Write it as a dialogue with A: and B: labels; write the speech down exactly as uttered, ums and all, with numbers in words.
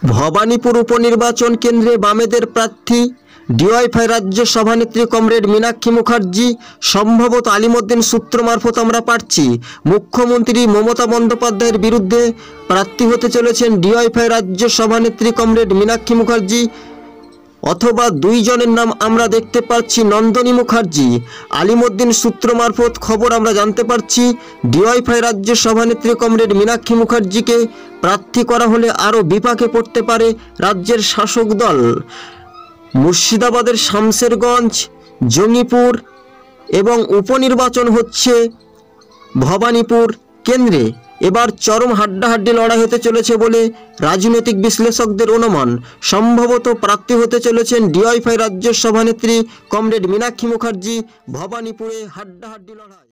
A: ভবানীপুর উপনির্বাচন কেন্দ্রে বামেদের প্রার্থী ডিওয়াইফাই রাজ্য সভানেত্রী কমরেড মীনাক্ষী মুখার্জি। সম্ভবত আলিমুদ্দিন সূত্র মারফত আমরা পাচ্ছি মুখ্যমন্ত্রী মমতা বন্দ্যোপাধ্যায়ের বিরুদ্ধে প্রার্থী হতে চলেছেন ডিওয়াইফাই রাজ্য সভানেত্রী কমরেড মীনাক্ষী মুখার্জি, অথবা দুইজনের নাম আমরা দেখতে পাচ্ছি নন্দনী মুখার্জি। আলিমুদ্দিন সূত্র মারফত খবর আমরা জানতে পারছি ডিওয়াইফাই রাজ্য সভানেত্রী কমরেড মীনাক্ষী মুখার্জিকে প্রার্থী করা হলে আরও বিপাকে পড়তে পারে রাজ্যের শাসক দল। মুর্শিদাবাদের শামসেরগঞ্জ, জঙ্গিপুর এবং উপনির্বাচন হচ্ছে ভবানীপুর কেন্দ্রে। এবার চরম হাড্ডাহাড্ডি লড়াই হতে চলেছে বলে রাজনৈতিক বিশ্লেষকদের অনুমান। সম্ভবত প্রার্থী হতে চলেছেন ডিওয়াইফাই রাজ্য সভানেত্রী কমরেড মীনাক্ষী মুখার্জি। ভবানীপুরে হাড্ডাহাড্ডি লড়াই।